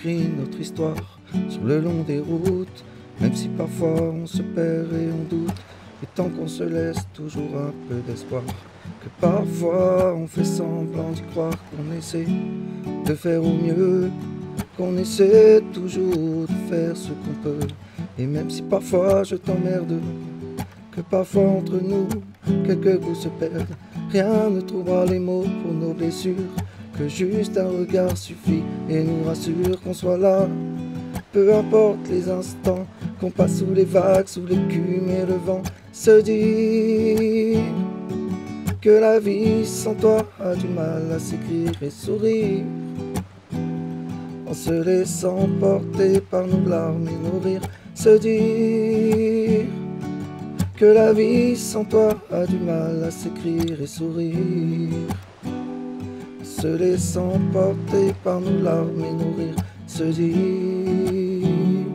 écrit notre histoire sur le long des routes, même si parfois on se perd et on doute, et tant qu'on se laisse toujours un peu d'espoir, que parfois on fait semblant d'y croire, qu'on essaie de faire au mieux, qu'on essaie toujours de faire ce qu'on peut, et même si parfois je t'emmerde, que parfois entre nous quelques coups se perdent, rien ne trouvera les mots pour nos blessures, que juste un regard suffit et nous rassure qu'on soit là. Peu importe les instants qu'on passe sous les vagues, sous l'écume et le vent, se dire que la vie sans toi a du mal à s'écrire et sourire, en se laissant porter par nos larmes et nos rires, se dire que la vie sans toi a du mal à s'écrire et sourire, en se laissant porter par nos larmes et nos rires, se dire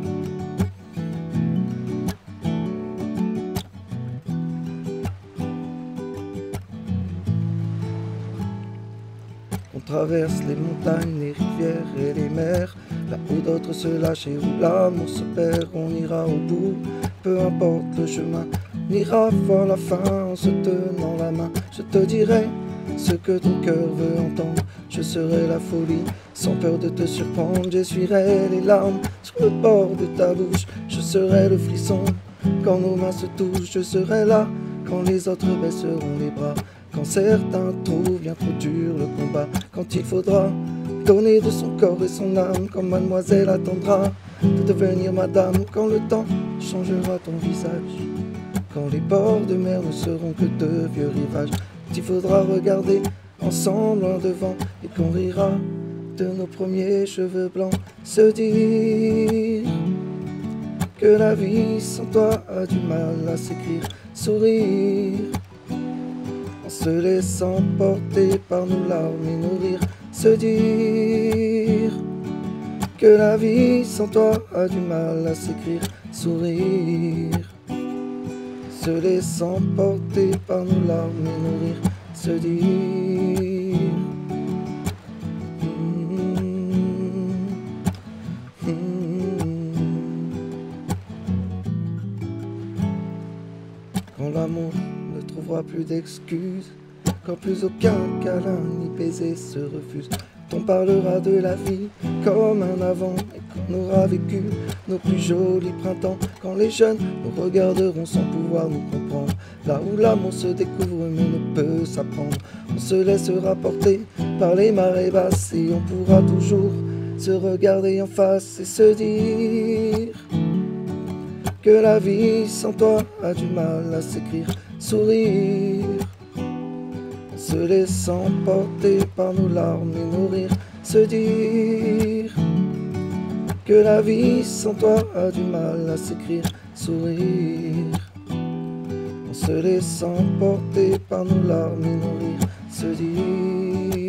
on traverse les montagnes, les rivières et les mers, là où d'autres se lâchent et où l'amour se perd, on ira au bout, peu importe le chemin, on ira voir la fin en se tenant la main. Je te dirai ce que ton cœur veut entendre, je serai la folie, sans peur de te surprendre, j'essuierai les larmes sur le bord de ta bouche, je serai le frisson quand nos mains se touchent, je serai là quand les autres baisseront les bras, quand certains trouvent bien trop dur le combat, quand il faudra donner de son corps et son âme, quand mademoiselle attendra de devenir madame, quand le temps changera ton visage, quand les bords de mer ne seront que de vieux rivages, quand il faudra regarder ensemble en devant et qu'on rira de nos premiers cheveux blancs, se dire que la vie sans toi a du mal à s'écrire, sourire, en se laissant porter par nos larmes et nos rires, se dire que la vie sans toi a du mal à s'écrire, sourire, en se laissant porter par nos larmes et nos rires, se dire quand l'amour ne trouvera plus d'excuses, quand plus aucun câlin ni baiser se refuse, on parlera de la vie comme un avant et qu'on aura vécu nos plus jolis printemps, quand les jeunes nous regarderont sans pouvoir nous comprendre, là où l'amour se découvre mais ne peut s'apprendre, on se laissera porter par les marées basses et on pourra toujours se regarder en face et se dire que la vie sans toi a du mal à s'écrire, sourire, en se laissant porter par nos larmes et nos rires, se dire que la vie sans toi a du mal à s'écrire, sourire, en se laissant porter par nos larmes et nos rires, se dire